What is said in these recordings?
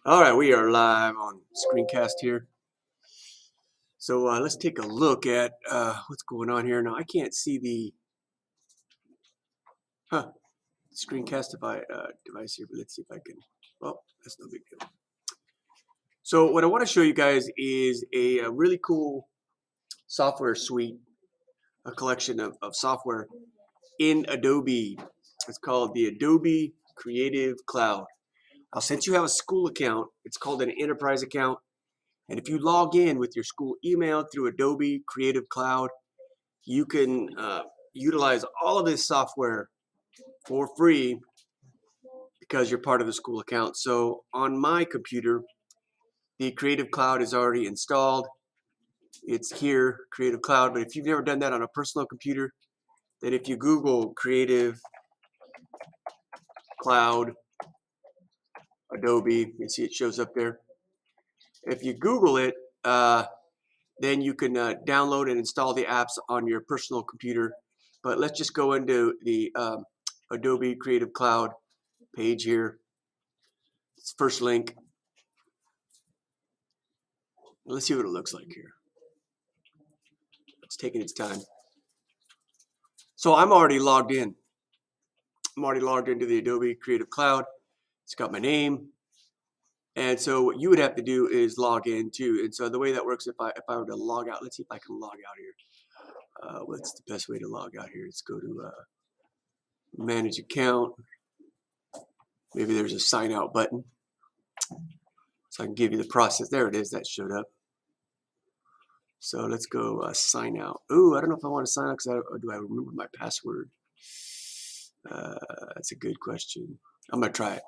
All right, we are live on screencast here. So let's take a look at what's going on here. Now I can't see the screencast device here, but let's see if I can. Well, that's no big deal. So what I want to show you guys is a really cool software suite, a collection of software in Adobe. It's called the Adobe Creative Cloud. Now, since you have a school account, it's called an enterprise account. And if you log in with your school email through Adobe Creative Cloud, you can utilize all of this software for free because you're part of the school account. So on my computer, the Creative Cloud is already installed. It's here, Creative Cloud. But if you've never done that on a personal computer, then if you Google Creative Cloud Adobe, you see it shows up there. If you Google it, then you can download and install the apps on your personal computer. But let's just go into the Adobe Creative Cloud page here. It's first link. Let's see what it looks like here. It's taking its time. So I'm already logged in. I'm already logged into the Adobe Creative Cloud. It's got my name. And so what you would have to do is log in too. And so the way that works, if I were to log out, let's see if I can log out here. What's the best way to log out here? Let's go to manage account. Maybe there's a sign out button. So I can give you the process. There it is, that showed up. So let's go sign out. Ooh, I don't know if I want to sign out because do I remember my password? That's a good question. I'm going to try it.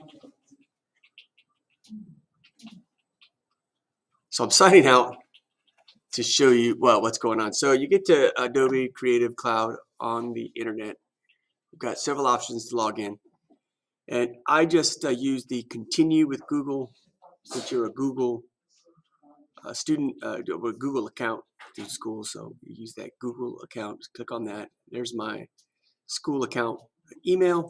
So I'm signing out to show you what's going on. So you get to Adobe Creative Cloud on the internet. We've got several options to log in. And I just use the continue with Google, since you're a Google student with Google account through school. So you use that Google account, just click on that. There's my school account email.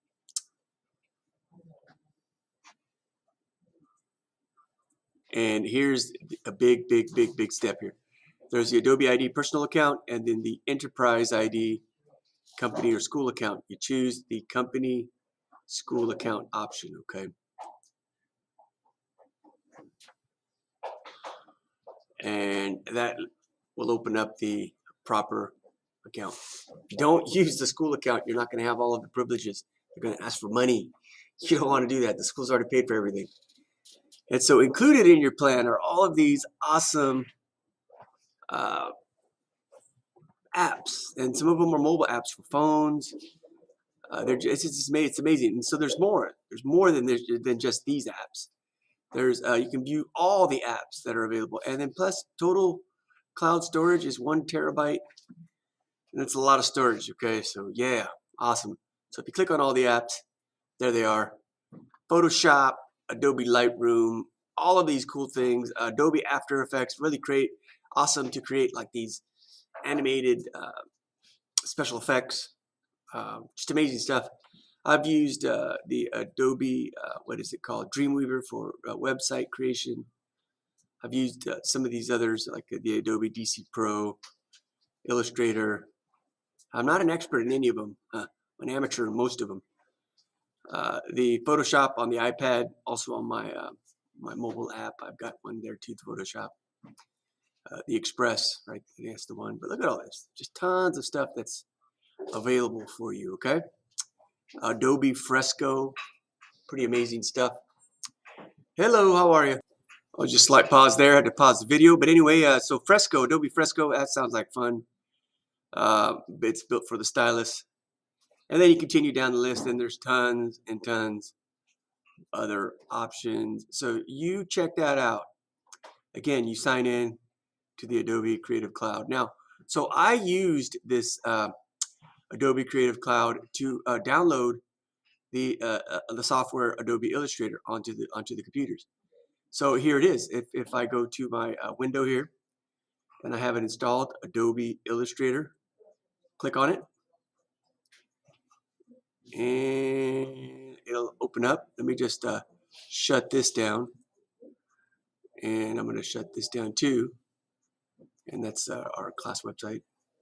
And here's a big step here. There's the Adobe ID personal account and then the enterprise ID company or school account. You choose the company school account option, okay? And that will open up the proper account. If you don't use the school account, you're not going to have all of the privileges. They're going to ask for money. You don't want to do that. The school's already paid for everything. And so included in your plan are all of these awesome apps, and some of them are mobile apps for phones. It's amazing. And so there's more. There's more than just these apps. There's you can view all the apps that are available, and then plus total cloud storage is 1 terabyte, and that's a lot of storage. Okay, so yeah, awesome. So if you click on all the apps, there they are. Photoshop, Adobe Lightroom, all of these cool things. Adobe After Effects, really awesome to create like these animated special effects. Just amazing stuff. I've used the Adobe, what is it called? Dreamweaver for website creation. I've used some of these others like the Adobe DC Pro, Illustrator. I'm not an expert in any of them. An amateur in most of them. The Photoshop on the iPad, also on my my mobile app. I've got one there too, the Photoshop. The Express, right? That's the one. But look at all this. Just tons of stuff that's available for you, okay? Adobe Fresco, pretty amazing stuff. Hello, how are you? I'll just slight pause there. I had to pause the video. But anyway, so Fresco, Adobe Fresco, that sounds like fun. It's built for the stylus. And then you continue down the list, and there's tons and tons other options. So you check that out. Again, you sign in to the Adobe Creative Cloud. Now, so I used this Adobe Creative Cloud to download the software Adobe Illustrator onto the computers. So here it is. If I go to my window here and I have it installed, Adobe Illustrator, click on it, and it'll open up. Let me just shut this down, and I'm going to shut this down too, and that's our class website.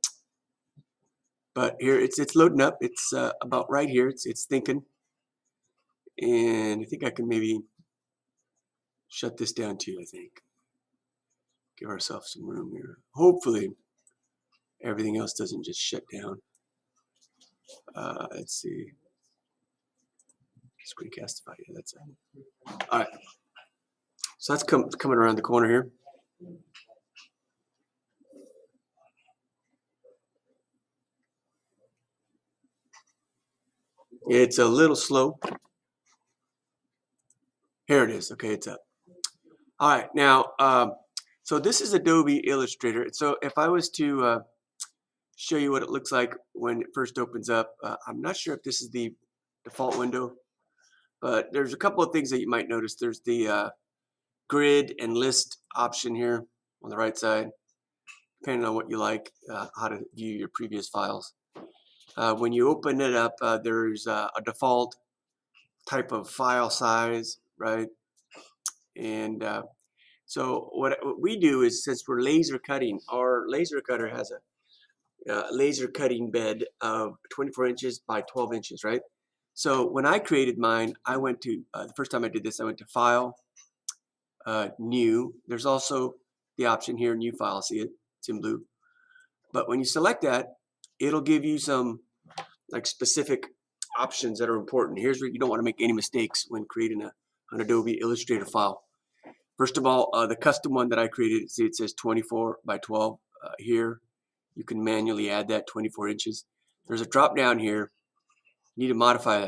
But here it's loading up. It's about right here. It's thinking, and I think I can maybe shut this down too. I think give ourselves some room here. Hopefully, everything else doesn't just shut down. Let's see. Screencastify. Yeah, that's it. All right. So that's coming around the corner here. It's a little slow. Here it is. Okay, it's up. All right, now, so this is Adobe Illustrator. So if I was to show you what it looks like when it first opens up, I'm not sure if this is the default window, but there's a couple of things that you might notice. There's the grid and list option here on the right side, depending on what you like, how to view your previous files. When you open it up, there's a default type of file size, right? And so what we do is, since we're laser cutting, our laser cutter has a laser cutting bed of 24 inches by 12 inches, right? So when I created mine, I went to, the first time I did this, I went to File, New. There's also the option here, New File, see it? It's in blue. But when you select that, it'll give you some like specific options that are important. Here's where you don't want to make any mistakes when creating an Adobe Illustrator file. First of all, the custom one that I created, see it says 24 by 12 here. You can manually add that 24 inches. There's a drop down here. You need to modify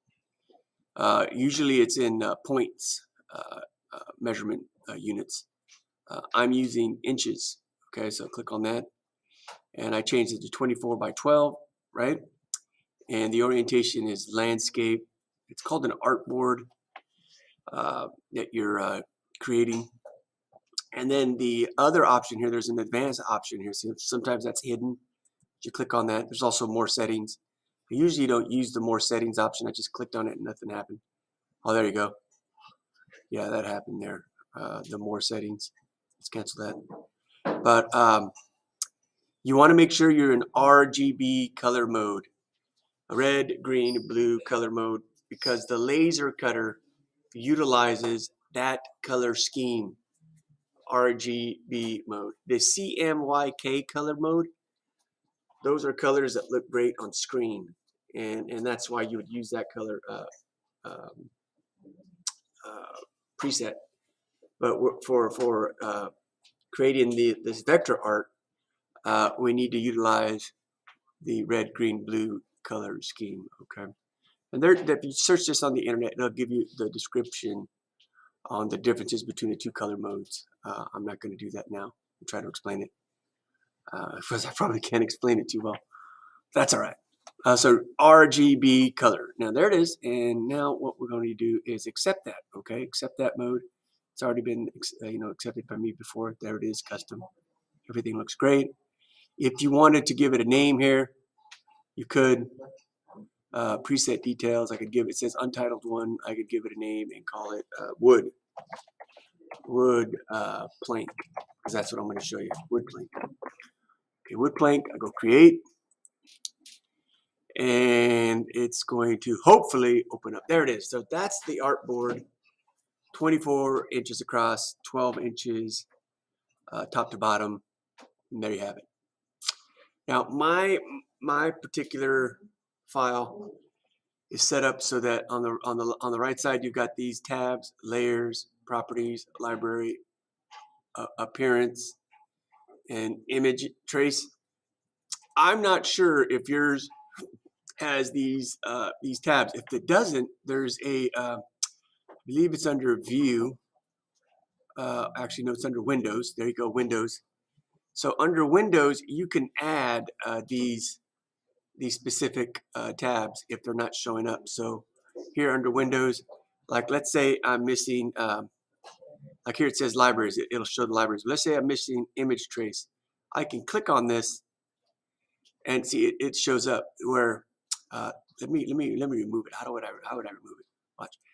that. Usually it's in points, measurement units. I'm using inches. Okay, so click on that. And I changed it to 24 by 12, right? And the orientation is landscape. It's called an artboard that you're creating. And then the other option here, there's an advanced option here. So sometimes that's hidden. You click on that. There's also more settings. I usually don't use the more settings option. I just clicked on it and nothing happened. Oh, there you go. Yeah, that happened there. The more settings. Let's cancel that. But you want to make sure you're in RGB color mode. Red, green, blue color mode, because the laser cutter utilizes that color scheme. RGB mode. The CMYK color mode, those are colors that look great on screen, and that's why you would use that color preset. But for creating this vector art, we need to utilize the red, green, blue color scheme. Okay, and there, if you search this on the internet, it'll give you the description on the differences between the two color modes. I'm not going to do that now. I'll try to explain it because I probably can't explain it too well. That's all right. So RGB color. Now there it is. And now what we're going to do is accept that. Okay, accept that mode. It's already been accepted by me before. There it is, custom. Everything looks great. If you wanted to give it a name here, you could. Preset details. I could give it says untitled one. I could give it a name and call it wood plank, because that's what I'm going to show you. Wood plank. Okay, wood plank. I go create, and it's going to hopefully open up. There it is. So that's the artboard, 24 inches across, 12 inches top to bottom, and there you have it. Now my particular file is set up so that on the right side you've got these tabs: layers, properties, library, appearance, and image trace. I'm not sure if yours has these tabs. If it doesn't, there's I believe it's under View. Actually, no, it's under Windows. There you go, Windows. So under Windows, you can add these specific tabs if they're not showing up. So here under Windows, like let's say I'm missing, like here it says libraries. It'll show the libraries. Let's say I'm missing image trace. I can click on this and see it shows up. Where let me remove it. How would I remove it? Watch.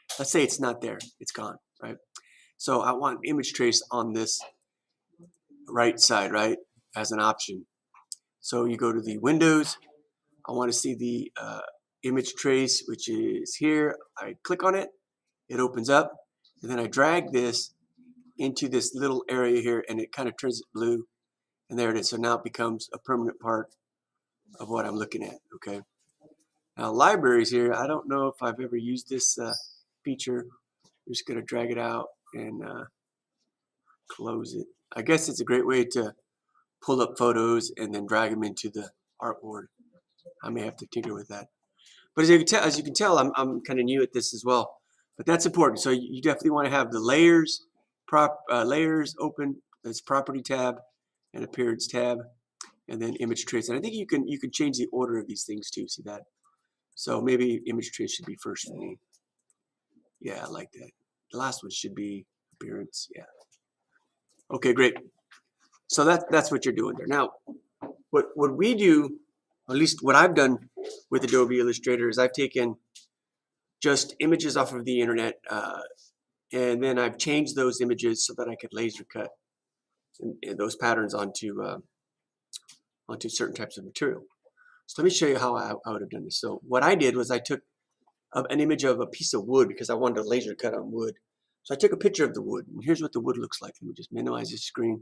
Let's say it's not there, it's gone, right? So I want image trace on this right side, right, as an option. So you go to the Windows. I want to see the image trace, which is here. I click on it, it opens up, and then I drag this into this little area here, and it kind of turns it blue, and there it is. So now it becomes a permanent part of what I'm looking at. Okay. Now libraries here, I don't know if I've ever used this feature. I'm just going to drag it out and close it. I guess it's a great way to pull up photos and then drag them into the artboard. I may have to tinker with that. But as you can tell, I'm kind of new at this as well. But that's important. So you definitely want to have the layers open. That's property tab and appearance tab, and then image trace. And I think you can change the order of these things too. See that? So maybe image trace should be first for me. Yeah, I like that. The last one should be appearance. Yeah. Okay, great. So that's what you're doing there. Now, what we do, at least what I've done with Adobe Illustrator, is I've taken just images off of the internet, and then I've changed those images so that I could laser cut and those patterns onto certain types of material. So let me show you how I would have done this. So what I did was I took an image of a piece of wood because I wanted to laser cut on wood. So I took a picture of the wood, and here's what the wood looks like. Let me just minimize this screen.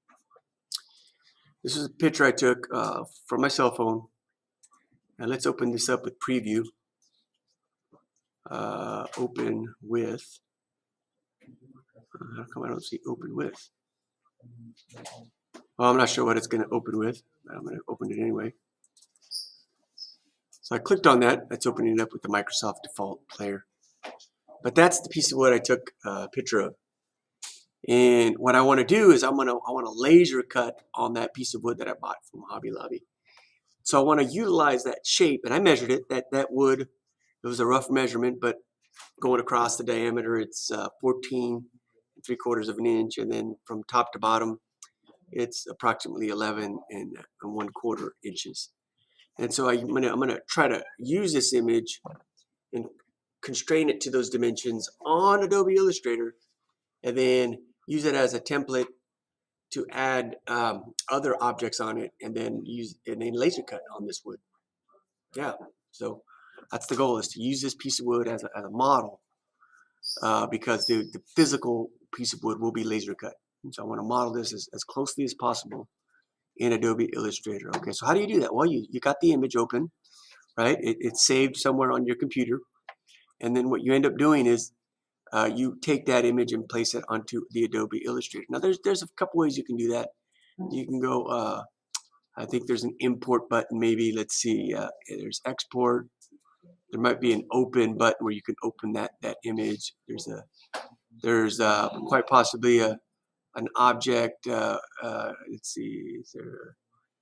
This is a picture I took from my cell phone. And let's open this up with preview. Open with. How come I don't see open with? Well, I'm not sure what it's going to open with, but I'm going to open it anyway. So I clicked on that. That's opening it up with the Microsoft default player. But that's the piece of wood I took a picture of. And what I want to do is I want to laser cut on that piece of wood that I bought from Hobby Lobby. So I want to utilize that shape, and I measured it. That wood, it was a rough measurement, but going across the diameter, it's 14 3/4 of an inch, and then from top to bottom, it's approximately 11 1/4 inches. And so I'm gonna try to use this image and constrain it to those dimensions on Adobe Illustrator, and then use it as a template to add other objects on it, and then laser cut on this wood. Yeah, so that's the goal, is to use this piece of wood as a model, because the physical piece of wood will be laser cut. And so I want to model this as closely as possible in Adobe Illustrator. Okay, so how do you do that? Well, you got the image open, right? It's saved somewhere on your computer, and then what you end up doing is you take that image and place it onto the Adobe Illustrator. Now there's a couple ways you can do that. You can go, I think there's an import button maybe. Let's see, there's export. There might be an open button where you can open that image. There's quite possibly an object. Let's see, is there?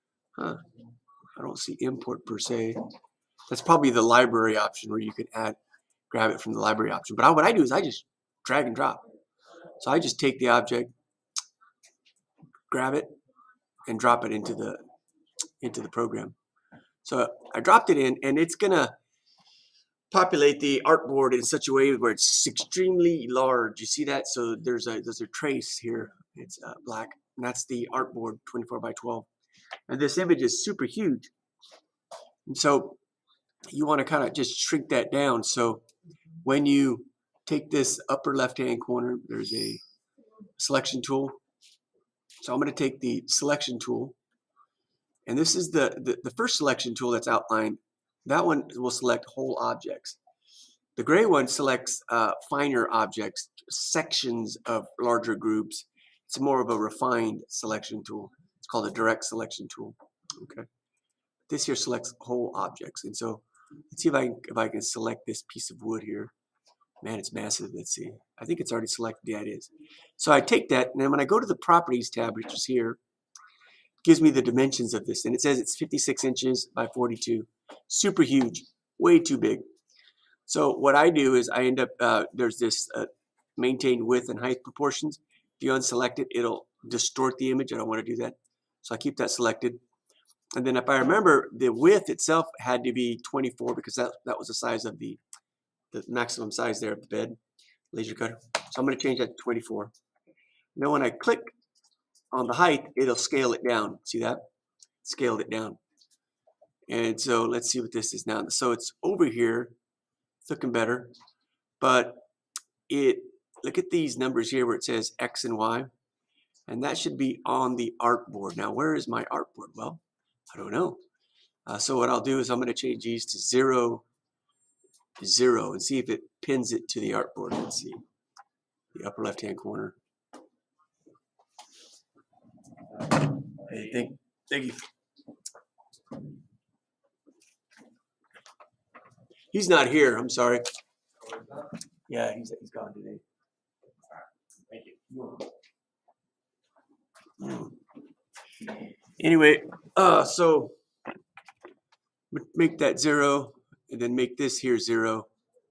I don't see import per se. That's probably the library option where you can grab it from the library option. But what I do is I just drag and drop. So I just take the object, grab it, and drop it into the program. So I dropped it in, and it's gonna populate the artboard in such a way where it's extremely large. You see that? So there's a trace here. It's black, and that's the artboard, 24 by 12. And this image is super huge. And so you want to kind of just shrink that down. So when you take this upper left-hand corner, there's a selection tool. So I'm going to take the selection tool, and this is the first selection tool that's outlined. That one will select whole objects. The gray one selects finer objects, sections of larger groups. It's more of a refined selection tool. It's called a direct selection tool. Okay. This here selects whole objects. And so let's see if I can select this piece of wood here. Man, it's massive. Let's see. I think it's already selected. Yeah, it is. So I take that, and then when I go to the Properties tab, which is here, it gives me the dimensions of this. And it says it's 56 inches by 42. Super huge. Way too big. So what I do is I end up, there's this maintain width and height proportions. If you unselect it, it'll distort the image. I don't want to do that. So I keep that selected. And then if I remember, the width itself had to be 24 because that was the size of the the maximum size there of the bed, laser cutter. So I'm going to change that to 24. Now when I click on the height, it'll scale it down. See that? Scaled it down. And so let's see what this is now. So it's over here. It's looking better. But look at these numbers here where it says X and Y. And that should be on the artboard. Now, where is my artboard? Well, I don't know. So what I'll do is I'm going to change these to 0, 0, and see if it pins it to the artboard. Let's see. The upper left-hand corner. Hey, thank you. He's not here. I'm sorry. Yeah, he's gone today. Thank you. Anyway, so make that 0, and then make this here 0.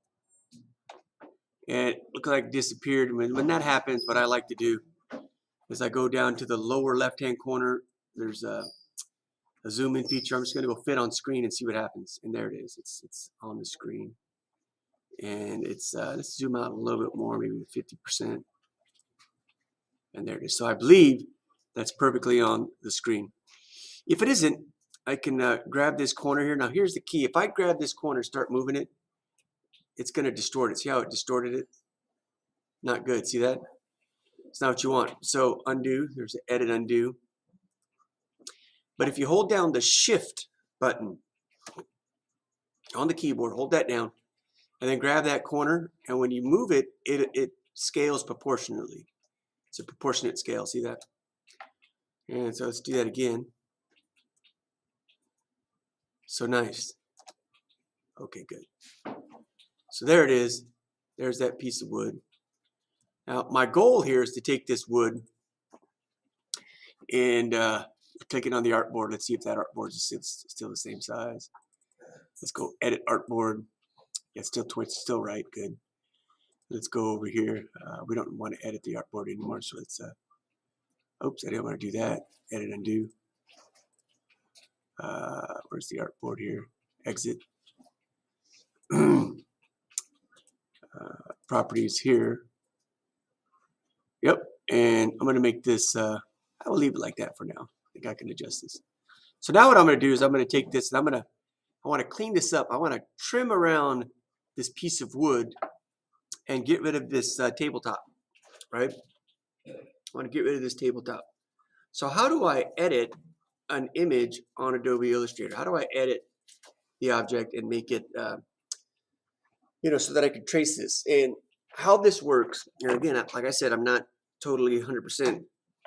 And it looks like it disappeared. When that happens, what I like to do is I go down to the lower left-hand corner. There's a zoom in feature. I'm just going to go fit on screen and see what happens. And there it is. It's on the screen. And it's let's zoom out a little bit more, maybe 50%. And there it is. So I believe that's perfectly on the screen. If it isn't, I can grab this corner here. Now here's the key. If I grab this corner and start moving it, it's going to distort it. See how it distorted it? Not good. See that? It's not what you want. So undo. There's an edit undo. But if you hold down the shift button on the keyboard, hold that down, and then grab that corner, and when you move it, it scales proportionately. It's a proportionate scale. See that? And so let's do that again. So nice. Okay, good. So there it is. There's that piece of wood. Now my goal here is to take this wood and click it on the artboard. Let's see if that artboard is still the same size. Let's go edit artboard. Yeah, it's still right. Good. Let's go over here. We don't want to edit the artboard anymore, so let's. Oops, I didn't want to do that. Edit undo. Where's the artboard here? Exit. Properties here. Yep. And I'm going to make this. I will leave it like that for now. I think I can adjust this. So now what I'm going to do is I'm going to take this and I want to clean this up. I want to trim around this piece of wood and get rid of this tabletop, right? I want to get rid of this tabletop. So how do I edit an image on Adobe Illustrator? How do I edit the object and make it, so that I can trace this? And how this works, and again, like I said, I'm not totally 100%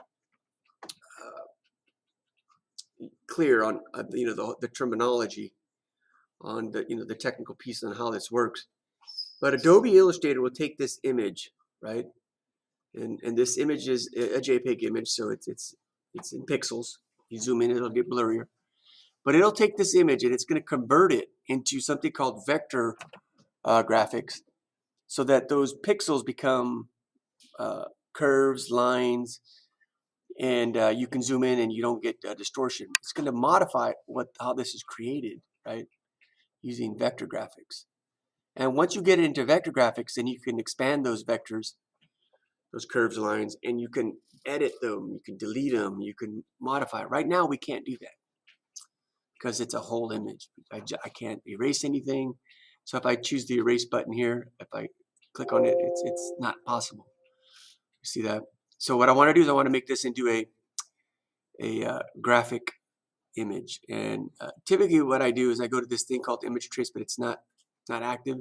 clear on the terminology on the technical piece on how this works. But Adobe Illustrator will take this image, right? And this image is a JPEG image, so it's in pixels. You zoom in, it'll get blurrier. But it'll take this image and it's going to convert it into something called vector graphics, so that those pixels become curves, lines, and you can zoom in and you don't get distortion. It's going to modify how this is created, right, using vector graphics. And once you get into vector graphics, then you can expand those vectors, those curves, lines, and you can edit them, you can delete them, you can modify. Right now, we can't do that because it's a whole image. I can't erase anything. So if I choose the erase button here, if I click on it, it's not possible. You see that? So what I want to do is I want to make this into a graphic image. And typically what I do is I go to this thing called image trace, but it's not active.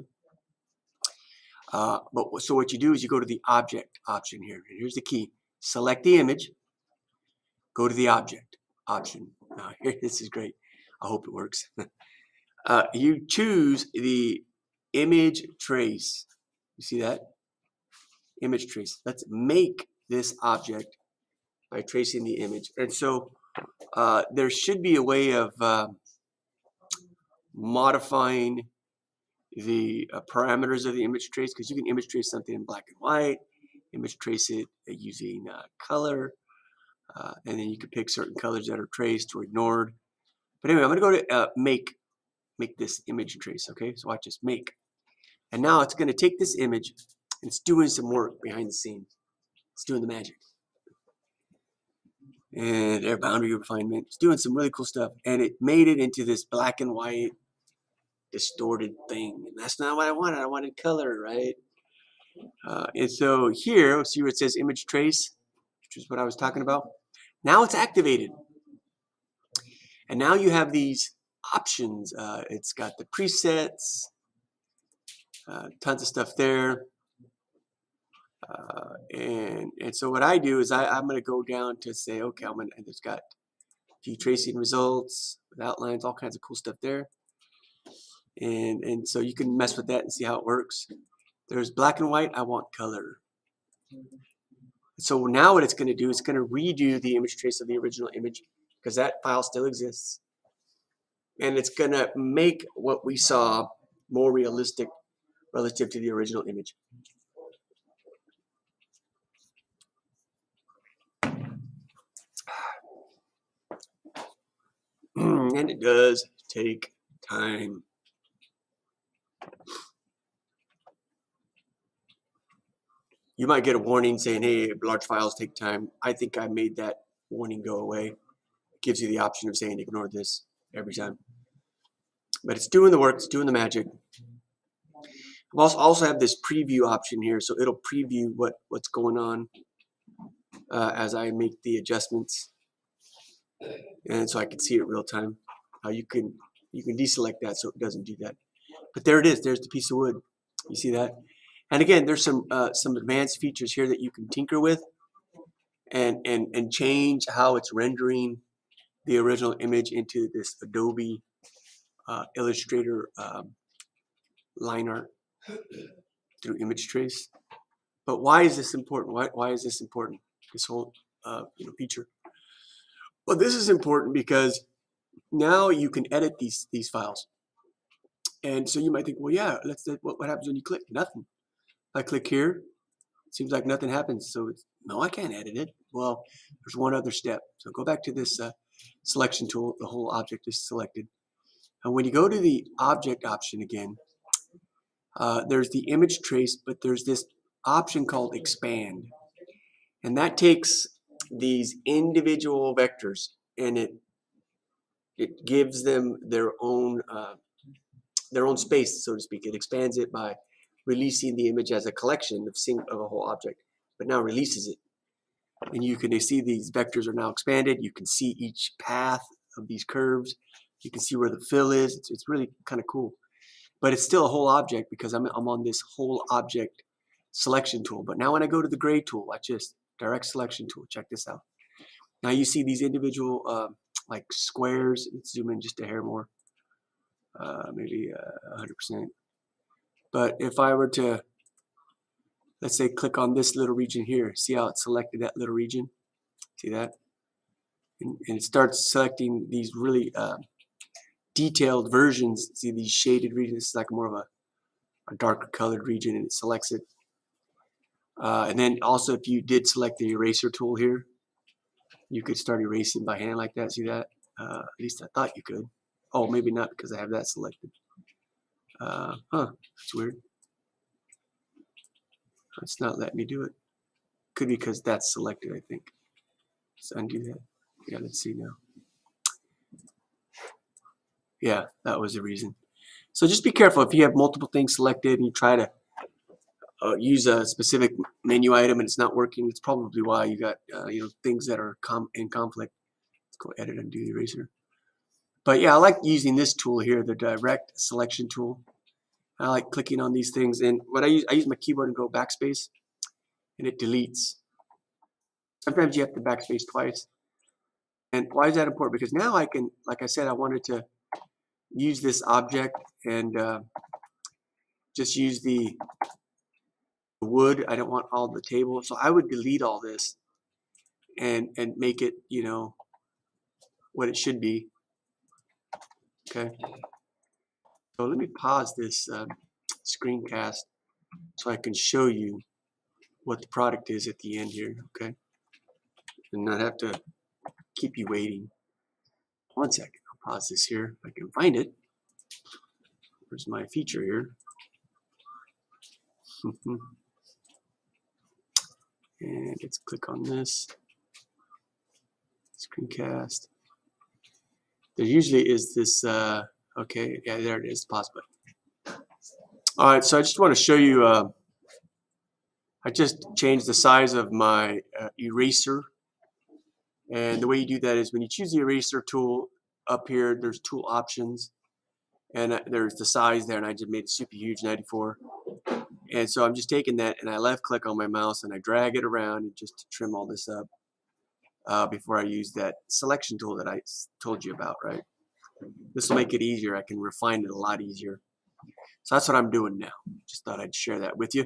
So what you do is you go to the object option here. And here's the key. Select the image. Go to the object option. Now, here, this is great. I hope it works. You choose the image trace. You see that? Image trace. Let's make this object by tracing the image. And so there should be a way of modifying the parameters of the image trace, because you can image trace something in black and white, image trace it using color, and then you can pick certain colors that are traced or ignored. But anyway, I'm going to go to make this image trace. Okay, so watch this, make. And now it's going to take this image and it's doing some work behind the scenes. It's doing the magic. And their boundary refinement. It's doing some really cool stuff. And it made it into this black and white distorted thing. And that's not what I wanted. I wanted color, right? And so here, let's see where it says image trace, which is what I was talking about. Now it's activated. And now you have these options. It's got the presets, tons of stuff there. And so what I do is I'm going to go down to say, okay, it's got view tracing results with outlines, all kinds of cool stuff there. And so you can mess with that and see how it works. There's black and white. I want color. So now what it's going to do is it's going to redo the image trace of the original image because that file still exists. And it's going to make what we saw more realistic relative to the original image. And it does take time. You might get a warning saying, hey, large files take time. I think I made that warning go away. It gives you the option of saying ignore this every time. But it's doing the work, it's doing the magic. I also have this preview option here, so it'll preview what's going on as I make the adjustments. And so I can see it real time. You can deselect that so it doesn't do that. But there it is, there's the piece of wood. You see that? And again, there's some advanced features here that you can tinker with and change how it's rendering the original image into this Adobe Illustrator line art through image trace. But why is this important? Why is this important? This whole feature. Well, this is important because now you can edit these files. And so you might think, well, yeah, what happens when you click? Nothing. I click here, it seems like nothing happens. So no, I can't edit it. Well, there's one other step. So go back to this selection tool. The whole object is selected. And when you go to the object option again, there's the image trace, but there's this option called expand. And that takes these individual vectors and it gives them their own space, so to speak. It expands it by releasing the image as a collection of a whole object, but now releases it. And you can see these vectors are now expanded. You can see each path of these curves. You can see where the fill is. It's really kind of cool. But it's still a whole object because I'm on this whole object selection tool. But now when I go to the gray tool, watch this, direct selection tool. Check this out. Now you see these individual like squares. Let's zoom in just a hair more, maybe 100%. But if I were to, let's say, click on this little region here, see how it selected that little region? See that? And it starts selecting these really detailed versions. See these shaded regions? This is like more of a darker colored region, and it selects it. And then also, if you did select the eraser tool here, you could start erasing by hand like that. See that? At least I thought you could. Oh, maybe not because I have that selected. That's weird. It's not letting me do it. Could be because that's selected, I think. Let's undo that. Yeah, let's see now. Yeah, that was the reason. So just be careful if you have multiple things selected and you try to use a specific menu item and it's not working. It's probably why you got things that are in conflict. Let's go edit and do the eraser. But yeah, I like using this tool here, the direct selection tool. I like clicking on these things, and what I use my keyboard and go backspace, and it deletes. Sometimes you have to backspace twice. And why is that important? Because now I can, like I said, I wanted to use this object and just use the wood. I don't want all the table, so I would delete all this and make it, what it should be. Okay. So let me pause this screencast so I can show you what the product is at the end here. Okay. And not have to keep you waiting. 1 second. I'll pause this here if I can find it. Where's my feature here? And let's click on this screencast. There usually is this, okay, yeah, there it is, pause button. All right, so I just want to show you, I just changed the size of my eraser. And the way you do that is when you choose the eraser tool up here, there's tool options. And there's the size there, and I just made it super huge, 94. And so I'm just taking that, and I left click on my mouse, and I drag it around just to trim all this up before I use that selection tool that I told you about, right? This will make it easier. I can refine it a lot easier. So that's what I'm doing now. Just thought I'd share that with you.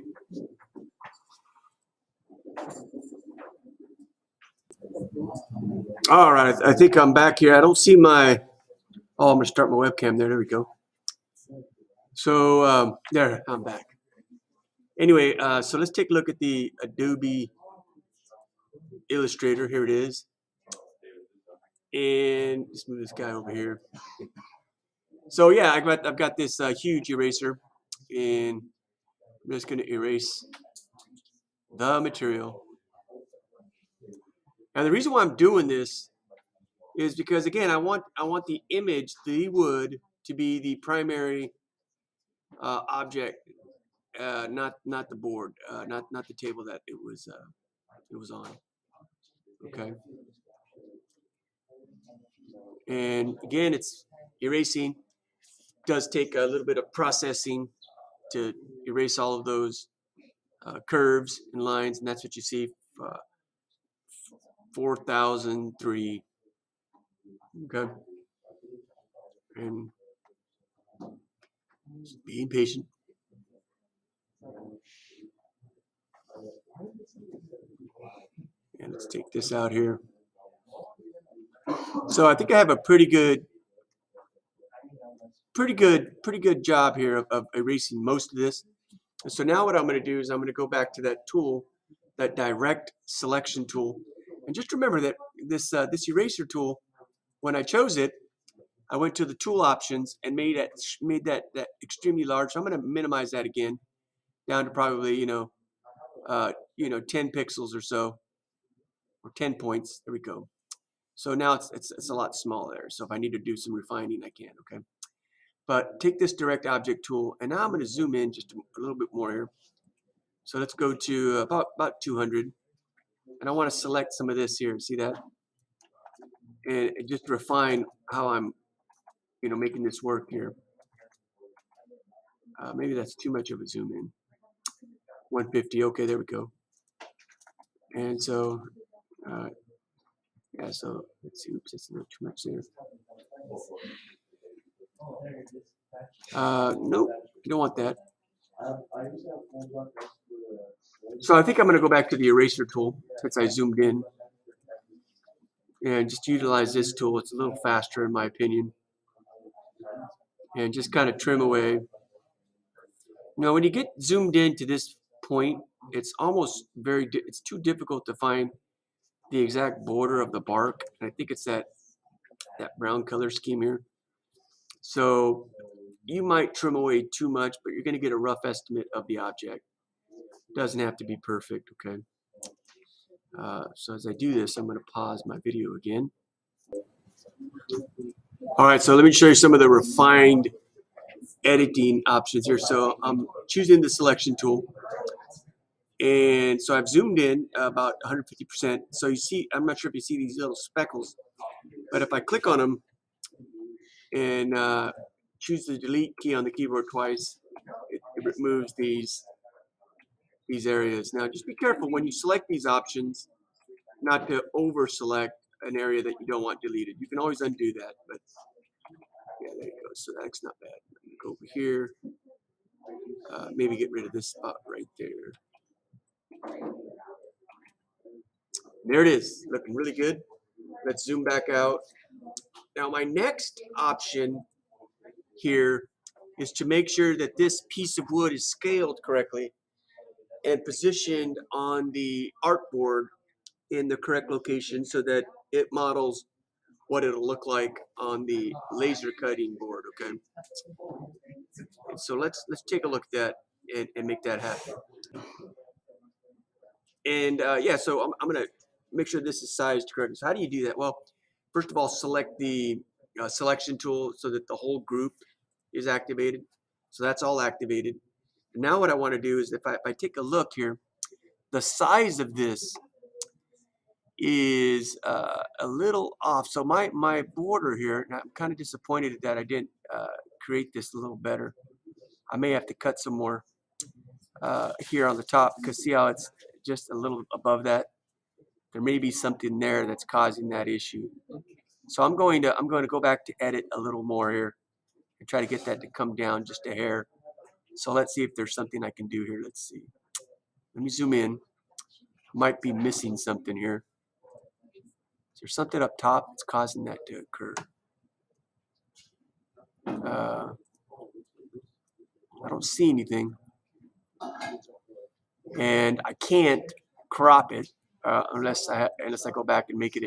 All right, I think I'm back here. I don't see my, oh, I'm going to start my webcam there. There we go. So there, I'm back. Anyway, so let's take a look at the Adobe Illustrator. Here it is. And let's move this guy over here. So yeah, I've got this huge eraser, and I'm just going to erase the material. And the reason why I'm doing this is because, again, I want the image, the wood, to be the primary object, not the board, not the table that it was on. Okay. And again, it's erasing. Does take a little bit of processing to erase all of those curves and lines, and that's what you see. 4003. Okay. And just being patient. And let's take this out here. So I think I have a pretty good job here of erasing most of this. And so now what I'm going to do is I'm going to go back to that tool, that direct selection tool. And just remember that this eraser tool, when I chose it, I went to the tool options and made that extremely large. So I'm going to minimize that again down to probably 10 pixels or so, or 10 points. There we go. So now it's a lot smaller. So if I need to do some refining, I can. Okay. But take this direct object tool, and now I'm going to zoom in just a little bit more here. So let's go to about 200, and I want to select some of this here. See that? And just refine how I'm, making this work here. Maybe that's too much of a zoom in. 150. Okay, there we go. And so, yeah. So let's see. Oops, that's not too much there. Nope, you don't want that. So I think I'm going to go back to the eraser tool since I zoomed in, and just utilize this tool. It's a little faster in my opinion, and just kind of trim away. Now, when you get zoomed in to this point, it's almost it's too difficult to find the exact border of the bark. And I think it's that brown color scheme here. So you might trim away too much, but you're going to get a rough estimate of the object. Doesn't have to be perfect, okay? So as I do this, I'm going to pause my video again. All right, so let me show you some of the refined editing options here. So I'm choosing the selection tool, and so I've zoomed in about 150%. So you see, I'm not sure if you see these little speckles, but if I click on them and choose the delete key on the keyboard twice, it removes these areas. Now just be careful when you select these options not to over select an area that you don't want deleted. You can always undo that, but yeah, there you go. So that's not bad. Go over here, maybe get rid of this spot right there. There it is, looking really good. Let's zoom back out. Now my next option here is to make sure that this piece of wood is scaled correctly and positioned on the artboard in the correct location so that it models what it'll look like on the laser cutting board. Okay. So let's take a look at that. and make that happen. And yeah, so I'm gonna make sure this is sized correctly. So how do you do that? Well, first of all, select the selection tool so that the whole group is activated. So that's all activated. And now what I want to do is if I take a look here, the size of this is a little off. So my border here, and I'm kind of disappointed that I didn't create this a little better. I may have to cut some more here on the top because see how it's just a little above that. There may be something there that's causing that issue. So I'm going to go back to edit a little more here and try to get that to come down just a hair. So let's see if there's something I can do here. Let's see. Let me zoom in. Might be missing something here. Is there something up top that's causing that to occur? I don't see anything. And I can't crop it unless I go back and make it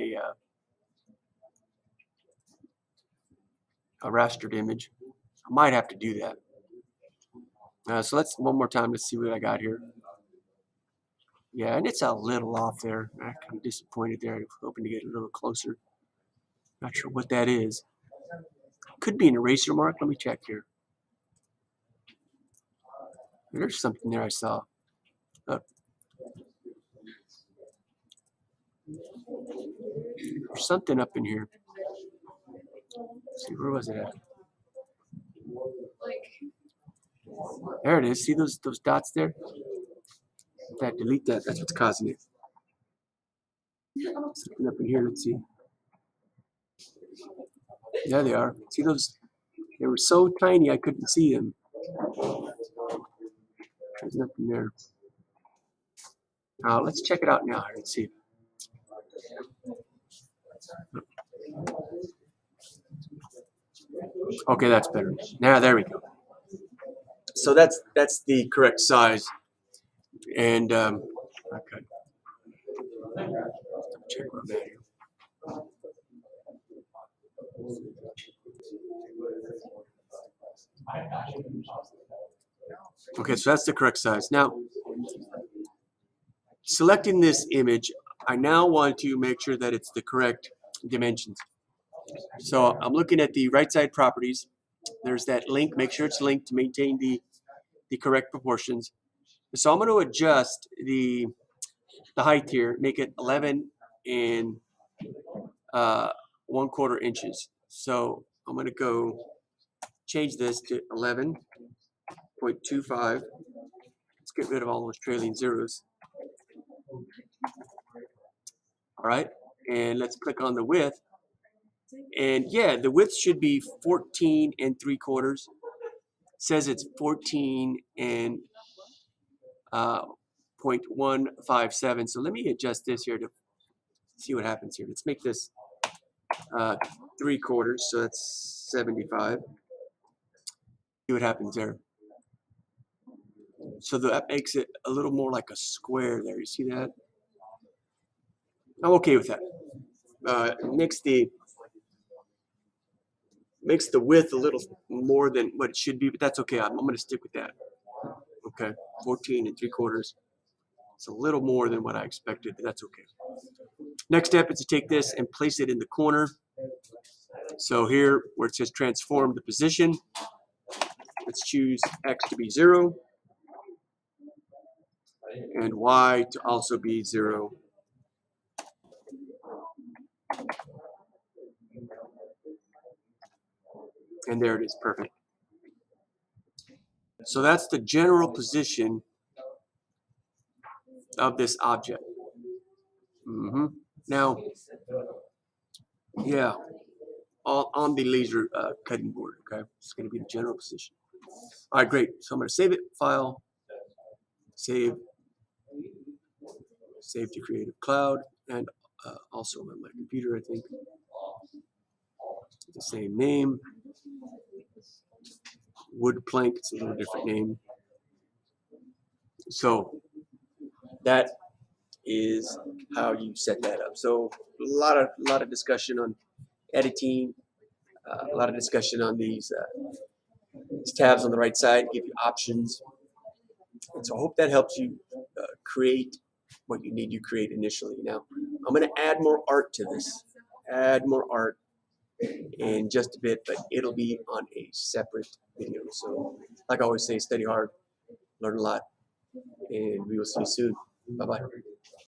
a rastered image. I might have to do that. So let's one more time to see what I got here. Yeah, and it's a little off there. I'm kind of disappointed there. I was hoping to get a little closer. Not sure what that is. Could be an eraser mark. Let me check here. There's something there I saw. Look. There's something up in here. Let's see, where was it at? There it is. See those dots there? That delete that. That's what's causing it. Something up in here. Let's see. There they are. See those? They were so tiny I couldn't see them. There's nothing there. Now let's check it out now. Let's see. Okay, that's better. Now there we go. So that's the correct size. And okay. Check where I'm at here. Okay, so that's the correct size. Now, selecting this image, I now want to make sure that it's the correct dimensions. So I'm looking at the right side properties. There's that link. Make sure it's linked to maintain the correct proportions. So I'm going to adjust the height here, make it 11 and 1/4 inches. So I'm going to go change this to 11.25. Let's get rid of all those trailing zeros. All right, and let's click on the width. And yeah, the width should be 14 3/4. It says it's 14 and 0.157. So let me adjust this here to see what happens here. Let's make this 3/4. So that's 75. See what happens there. So that makes it a little more like a square there. You see that? I'm okay with that. Makes the width a little more than what it should be, but that's okay. I'm going to stick with that. Okay, 14 3/4. It's a little more than what I expected, but that's okay. Next step is to take this and place it in the corner. So here, where it says transform the position, let's choose X to be 0 and Y to also be 0. And there it is, perfect. So that's the general position of this object. Now, yeah, on the laser cutting board, okay? It's going to be the general position. All right, great. So I'm going to save it, file, save to Creative Cloud, and also on my computer, I think. The same name. Wood plank, it's a little different name. So that is how you set that up. So a lot of discussion on editing, a lot of discussion on these tabs on the right side give you options. And so I hope that helps you create what you need to create initially. Now, I'm going to add more art to this, add more art in just a bit, but it'll be on a separate video. So like I always say, study hard, learn a lot, and we will see you soon. Bye-bye.